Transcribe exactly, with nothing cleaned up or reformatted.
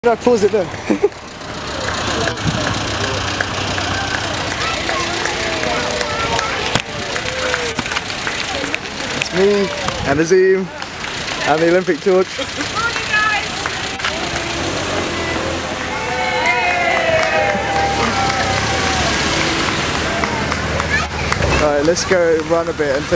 I pause it then. It's me and Azeem and the Olympic torch. Morning, guys. Alright, let's go run a bit and